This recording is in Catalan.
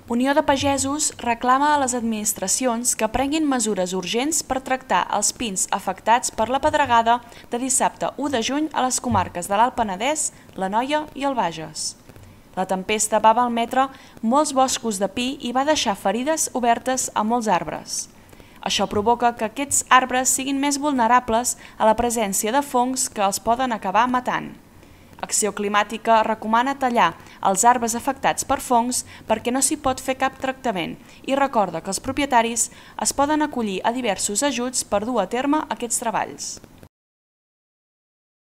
Unió de Pagesos reclama a les administracions que prenguin mesures urgents per tractar els pins afectats per la pedregada de dissabte 1 de juny a les comarques de l'Alt Penedès, l'Anoia i el Bages. La tempesta va malmetre molts boscos de pi i va deixar ferides obertes a molts arbres. Això provoca que aquests arbres siguin més vulnerables a la presència de fongs que els poden acabar matant. Acció Climàtica recomana tallar els arbres afectats per fongs perquè no s'hi pot fer cap tractament i recorda que els propietaris es poden acollir a diversos ajuts per dur a terme aquests treballs.